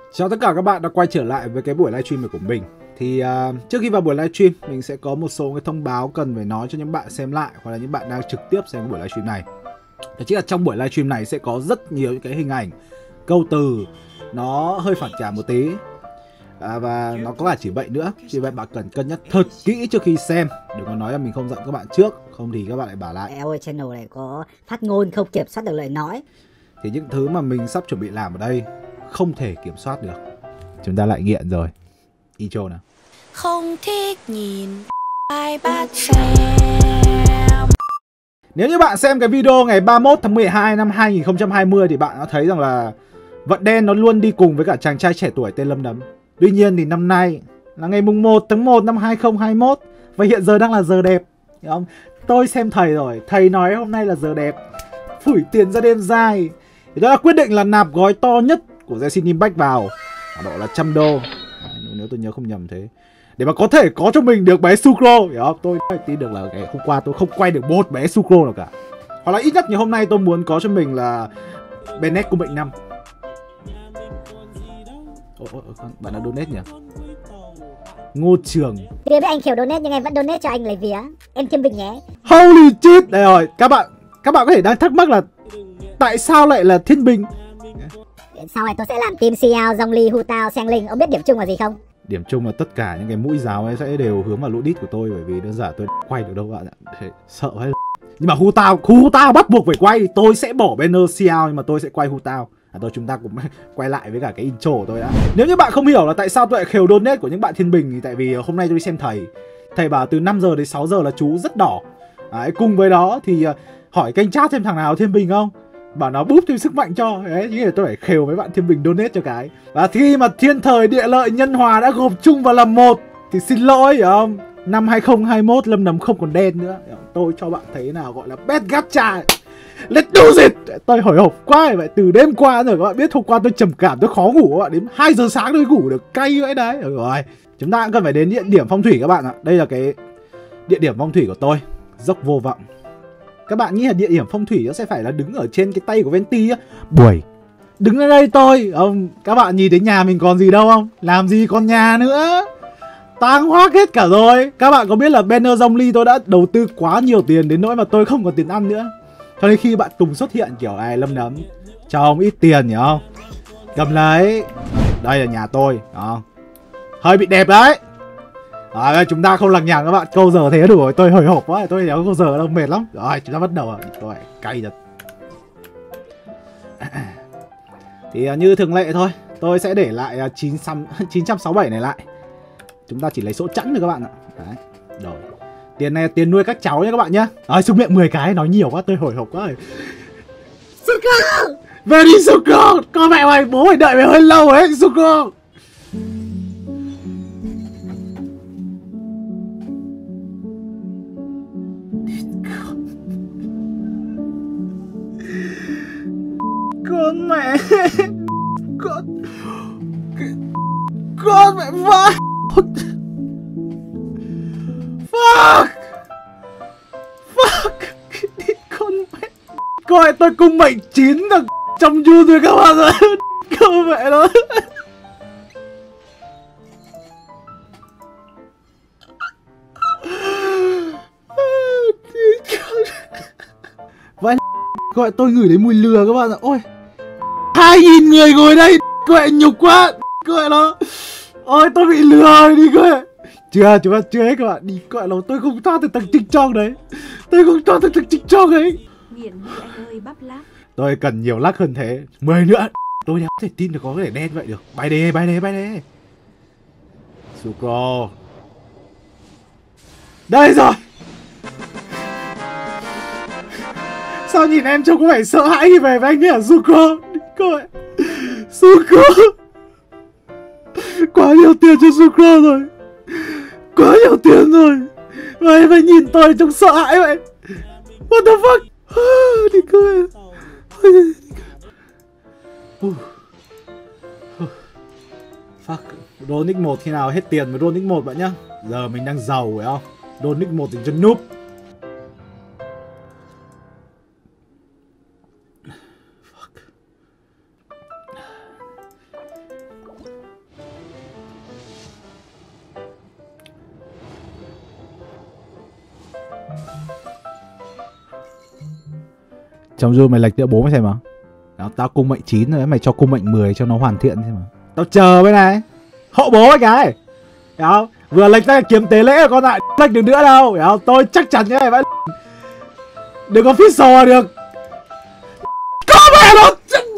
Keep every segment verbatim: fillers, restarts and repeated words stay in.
Chào tất cả các bạn đã quay trở lại với cái buổi livestream này của mình. Thì uh, trước khi vào buổi livestream, mình sẽ có một số cái thông báo cần phải nói cho những bạn xem lại hoặc là những bạn đang trực tiếp xem cái buổi livestream này. Đó chính là trong buổi livestream này sẽ có rất nhiều những cái hình ảnh, câu từ nó hơi phản cảm một tí, à, và nó có cả chỉ bệnh nữa. Vì vậy bạn cần cân nhắc thật kỹ trước khi xem. Đừng có nói là mình không dặn các bạn trước, không thì các bạn lại bảo lại Eo ơi, channel này có phát ngôn không kiểm soát được lời nói. Thì những thứ mà mình sắp chuẩn bị làm ở đây không thể kiểm soát được. Chúng ta lại nghiện rồi. Intro nào. Không thích nhìn ai bắt xem. Nếu như bạn xem cái video ngày ba mươi mốt tháng mười hai năm hai nghìn không trăm hai mươi thì bạn đã thấy rằng là vận đen nó luôn đi cùng với cả chàng trai trẻ tuổi tên Lâm Nấm. Tuy nhiên thì năm nay là ngày mùng một tháng một năm hai nghìn không trăm hai mươi mốt và hiện giờ đang là giờ đẹp. Hiểu không? Tôi xem thầy rồi, thầy nói hôm nay là giờ đẹp, phủi tiền ra đêm dài. Thì tôi đã quyết định là nạp gói to nhất của Genshin Impact vào, độ là trăm đô, nếu tôi nhớ không nhầm thế, để mà có thể có cho mình được bé Sucro, hiểu không? Tôi phải tin được là cái hôm qua tôi không quay được một bé Sucro nào cả. Hoặc là ít nhất như hôm nay tôi muốn có cho mình là Bennett cung bệnh năm. Ồ, ồ, bạn đã donate nhỉ? Ngô Trường. Biết anh Kiều donate nhưng em vẫn donate cho anh lấy vía. Em Thiên Bình nhé. Holy shit. Đây rồi, các bạn các bạn có thể đang thắc mắc là tại sao lại là Thiên Bình? Sau này tôi sẽ làm team Xiao, Zhongli, Hu Tao, Seng Linh. Ông biết điểm chung là gì không? Điểm chung là tất cả những cái mũi giáo ấy sẽ đều hướng vào lũ đít của tôi, bởi vì đơn giản tôi quay được đâu bạn ạ. Thế, sợ hết. Nhưng mà Hu Tao, Hu Tao bắt buộc phải quay. Tôi sẽ bỏ banner Xiao nhưng mà tôi sẽ quay Hu Tao. À, thôi chúng ta cũng quay lại với cả cái intro của tôi đã. Nếu như bạn không hiểu là tại sao tôi lại khều donate của những bạn Thiên Bình thì tại vì hôm nay tôi đi xem thầy. Thầy bảo từ năm giờ đến sáu giờ là chú rất đỏ. Đấy, cùng với đó thì hỏi kênh chat thêm thằng nào Thiên Bình không, bảo nó búp thêm sức mạnh cho. Đấy, như là tôi phải khều mấy bạn Thiên Bình donate cho cái. Và khi mà thiên thời địa lợi nhân hòa đã gộp chung vào làm một thì xin lỗi, hiểu không? Năm hai nghìn không trăm hai mươi mốt Lâm Nấm không còn đen nữa. Tôi cho bạn thấy nào gọi là best gacha. Let's do it. Tôi hồi hộp quá vậy. Từ đêm qua rồi các bạn biết, hôm qua tôi trầm cảm, tôi khó ngủ các bạn. Đến hai giờ sáng tôi ngủ được, cay vậy đấy. Được rồi, chúng ta cũng cần phải đến địa điểm phong thủy các bạn ạ. Đây là cái địa điểm phong thủy của tôi, dốc Vô Vọng. Các bạn nghĩ là địa điểm phong thủy nó sẽ phải là đứng ở trên cái tay của Venti á? Buổi đứng ở đây tôi ông, các bạn nhìn thấy nhà mình còn gì đâu không? Làm gì còn nhà nữa, tang hoác hết cả rồi. Các bạn có biết là banner Zhongli tôi đã đầu tư quá nhiều tiền đến nỗi mà tôi không còn tiền ăn nữa. Cho nên khi bạn Tùng xuất hiện kiểu này, Lâm Nấm cho ông ít tiền, hiểu không? Cầm lấy. Đây là nhà tôi, đó. Hơi bị đẹp đấy. Rồi, chúng ta không lằng nhằng các bạn, câu giờ thế đủ rồi, tôi hồi hộp quá, tôi đéo câu giờ đâu, mệt lắm. Rồi, chúng ta bắt đầu rồi, tôi cay thật. Thì như thường lệ thôi, tôi sẽ để lại chín trăm sáu mươi bảy này lại. Chúng ta chỉ lấy số chẵn thôi các bạn ạ. Đấy, rồi. Tiền này là tiền nuôi các cháu nhé các bạn nhé. Rồi, xúc miệng mười cái, nói nhiều quá, tôi hồi hộp quá rồi. Sucro! Về đi Sucro! Con mẹ mày, bố mày đợi mày hơi lâu ấy, Sucro! Con mẹ, con con mẹ vãi. Fuck fuck con mẹ, coi tôi cung mệnh chín được trong du rồi các bạn ơi. Con mẹ nó vãi. Gọi tôi ngửi thấy mùi lừa các bạn ạ. Ôi, hai nghìn người ngồi đây, gọi nhục quá, gọi nó. Ôi, tôi bị lừa rồi, đi gọi. Chưa, chúng ta chưa hết các bạn, đi gọi nó. Tôi không thoát được thằng trinh trong đấy, tôi không thoát được thằng trinh trong ấy. Nghiện anh ơi, bắp lắc. Tôi cần nhiều lắc hơn thế. Mười nữa. Tôi không thể tin được có thể đen vậy được. Bay đi, bay đi, bay đi. Sucro. Đây rồi. Sao nhìn em trông có vẻ sợ hãi khi về với anh ấy hả Sucro? Coi Sucro, quá nhiều tiền cho Sucro rồi, quá nhiều tiền rồi mà em phải nhìn tôi trông sợ hãi vậy. What the fuck? Đi cười. Fuck. Ronic một khi nào hết tiền với Ronic một bạn nhá. Giờ mình đang giàu phải không? Ronic một dành cho noob. Trong du mày lệch đĩa bố mày xem mà. Đó, tao cung mệnh chín rồi, mày cho cung mệnh mười cho nó hoàn thiện xem mà. Tao chờ bên này. Hộ bố ấy cái. Hiểu không? Vừa lệch ra kiếm tế lễ con lại lệch được nữa đâu. Hiểu không? Tôi chắc chắn cái này vẫn đừng có phít sò được. Có mẹ nó.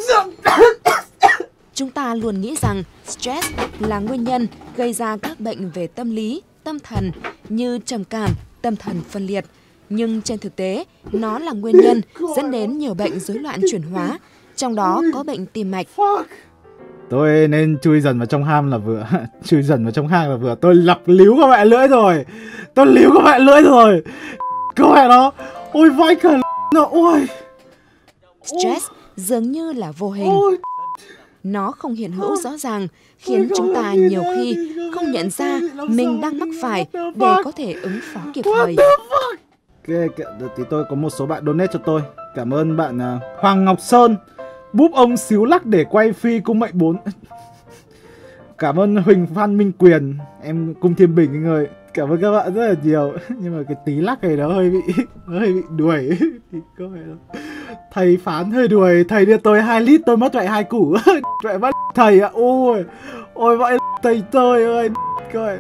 Chúng ta luôn nghĩ rằng stress là nguyên nhân gây ra các bệnh về tâm lý, tâm thần như trầm cảm, tâm thần phân liệt. Nhưng trên thực tế, nó là nguyên nhân dẫn đến nhiều bệnh rối loạn chuyển hóa, trong đó có bệnh tim mạch. Tôi nên chui dần vào trong ham là vừa. Chui dần vào trong hang là vừa. Tôi lặp líu các mẹ lưỡi rồi. Tôi líu các mẹ lưỡi rồi. Các mẹ nó. Ôi vãi cả nó. Ôi. Stress dường như là vô hình. Ôi. Nó không hiện hữu rõ ràng, khiến chúng ta nhiều khi không nhận ra mình đang mắc phải để có thể ứng phó kịp thời. Okay, thì tôi có một số bạn donate cho tôi. Cảm ơn bạn uh, Hoàng Ngọc Sơn. Búp ông xíu lắc để quay phi cung mệnh bốn. Cảm ơn Huỳnh Phan Minh Quyền. Em cung Thiên Bình anh ơi. Cảm ơn các bạn rất là nhiều. Nhưng mà cái tí lắc này nó hơi bị nó hơi bị đuổi. Thì có phải không? Thầy phán hơi đuổi. Thầy đưa tôi hai lít tôi mất vậy hai củ. Vậy bắt thầy ạ. À. Ôi. Ôi vậy thầy tôi ơi. Coi.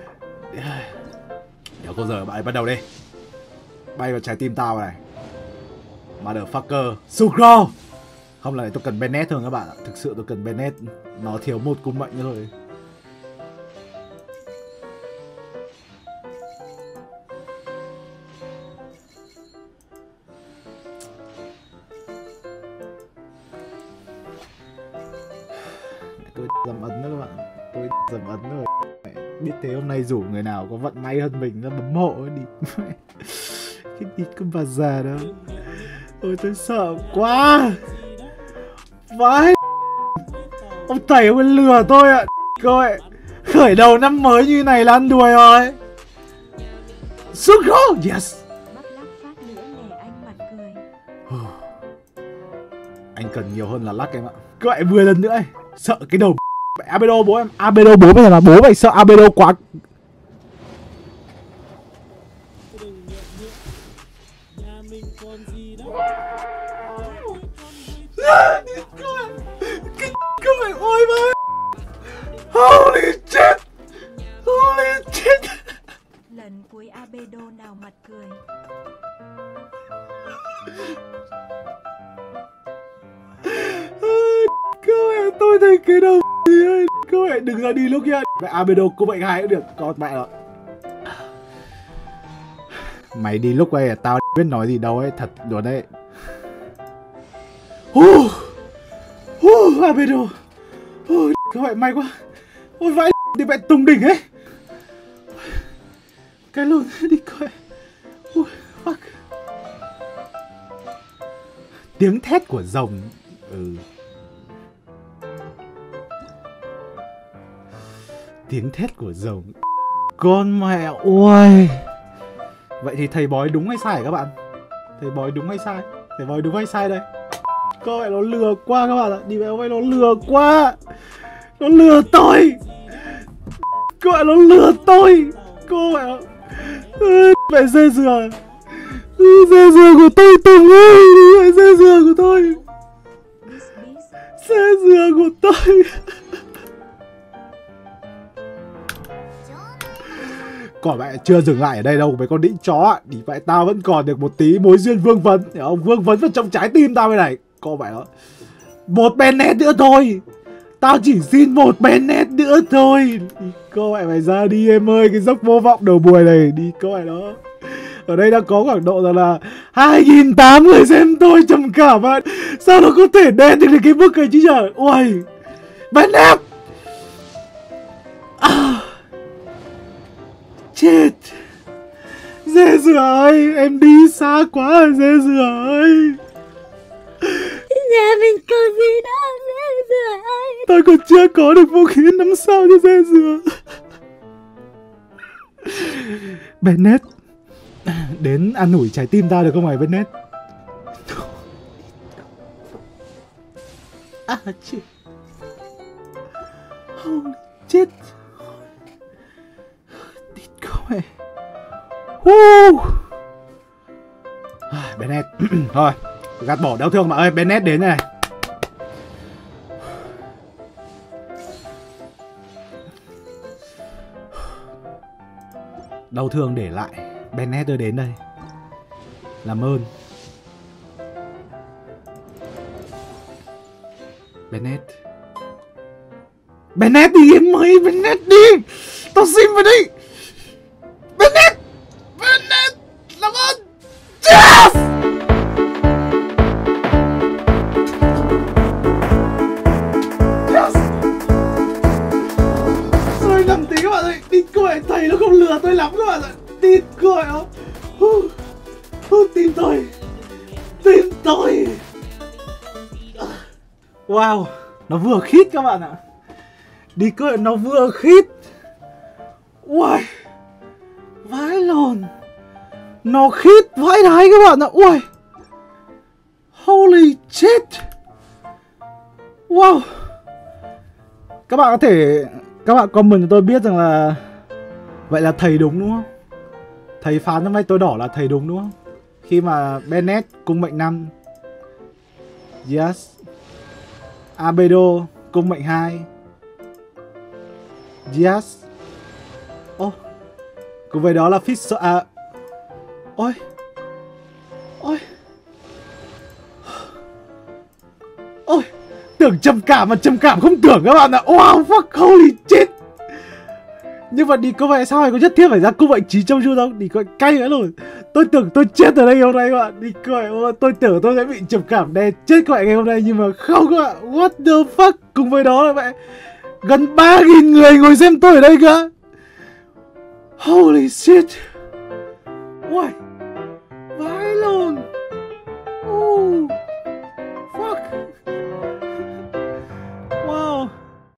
Nếu có giờ bạn bắt đầu đi. Bay vào trái tim tao này. Motherfucker. Sucro. Không là tôi cần Bennett thôi các bạn ạ. Thực sự tôi cần Bennett. Nó thiếu một cung mệnh nữa thôi. Tôi dầm ấn đó các bạn. Tôi dầm ấn rồi. Biết thế hôm nay rủ người nào có vận may hơn mình ra bấm hộ đi. Cái ít con bà già đâu. Ôi tôi sợ quá. Vãi. Ông thầy ông ấy lừa tôi ạ. Coi. Khởi đầu năm mới như này là ăn đuổi rồi. Sucro. Yes. Anh cần nhiều hơn là lắc em ạ. Các bạn mười lần nữa ấy. Sợ cái đầu Abedo bố em. Abedo bố bây giờ là bố mày sợ Abedo quá. Các bạn ôi mà. Holy shit. Holy shit. Lần cuối Abedo nào mặt cười. Các bạn tôi thấy cái đầu gì ơi. Các bạn đừng ra đi lúc kia. Mẹ Abedo cô bệnh hai cũng được. Con mẹ rồi. Mày đi lúc ấy tao biết nói gì đâu ấy. Thật luôn đấy. Uh, uh, Abedo. Uh, các bạn may quá. Ôi vãi đi mẹ tung đỉnh ấy. Cái lùn đi coi. Uh, fuck. Tiếng thét của rồng. Ừ. Tiếng thét của rồng. Con mẹ ôi. Vậy thì thầy bói đúng hay sai hả các bạn? Thầy bói đúng hay sai? Thầy bói đúng hay sai đây? Con mẹ nó lừa quá các bạn ạ. Đi mẹ ơi nó lừa quá. Nó lừa tôi. Con mẹ nó lừa tôi. Con mẹ. Mẹ dê dừa. Dê dừa của tôi Tùng ơi. Mẹ dê dừa của tôi. Dê dừa của tôi. Còn mẹ chưa dừng lại ở đây đâu mấy con đĩnh chó ạ. Thì vậy tao vẫn còn được một tí mối duyên vương vấn. Hiểu không? Vương vấn vào trong trái tim tao bên này. Con mẹ nó. Một Bennett nữa thôi. Tao chỉ xin một Bennett nữa thôi. Con mẹ mày ra đi em ơi. Cái dốc vô vọng đầu buổi này. Đi con mẹ nó. Ở đây đã có khoảng độ rằng là hai nghìn tám trăm người xem tôi trầm cảm bạn. Sao nó có thể đen được cái bức này chứ trời. Ui Bennett. À. Chết. Dê dừa ơi. Em đi xa quá rồi dê dừa ơi. Nhà mình còn gì đâu dê dừa ơi. Tôi còn chưa có được vũ khí năm sao cho dê dừa. Bennett. Đến an ủi trái tim ta được không mày Bennett? À chết. Holy chết. Địt con mẹ. Woo. Bennett. Thôi Gạt bỏ đau thương mà ơi, Bennett đến này. Đau thương để lại, Bennett ơi đến đây. Làm ơn. Bennett. Bennett đi em ơi, Bennett đi. Tao xin vào đi. Bennett. Bennett. Làm ơn. Yes. Yes. Tôi nằm tí các bạn ơi. Đi cười, thầy nó không lừa tôi lắm các bạn ạ. Tin cười không? Tin tôi. Tin tôi. Wow, nó vừa khít các bạn ạ. Đi cười nó vừa khít. Ui, vãi lồn. Nó khít vãi đái các bạn ạ. Ui, holy shit. Wow. Các bạn có thể, các bạn comment cho tôi biết rằng là vậy là thầy đúng đúng không? Thầy phán trong vai tôi đỏ là thầy đúng đúng không? Khi mà Bennett cung mệnh năm. Yes. Abedo cung mệnh hai. Yes. Ô oh. Cùng với đó là Fisher. À. Ôi. Ôi. Ôi. Tưởng trầm cảm mà trầm cảm không tưởng các bạn ạ. Wow fuck holy shit. Nhưng mà đi có vẻ sao này có nhất thiết phải ra cung mệnh trí trong chung đâu. Đi coi cay nữa rồi. Tôi tưởng tôi chết ở đây hôm nay các bạn. Đi coi tôi tưởng tôi sẽ bị trầm cảm đè chết các bạn ngày hôm nay. Nhưng mà không các bạn. What the fuck. Cùng với đó là vậy, gần ba nghìn người ngồi xem tôi ở đây cơ. Holy shit. Ui, vãi lồn.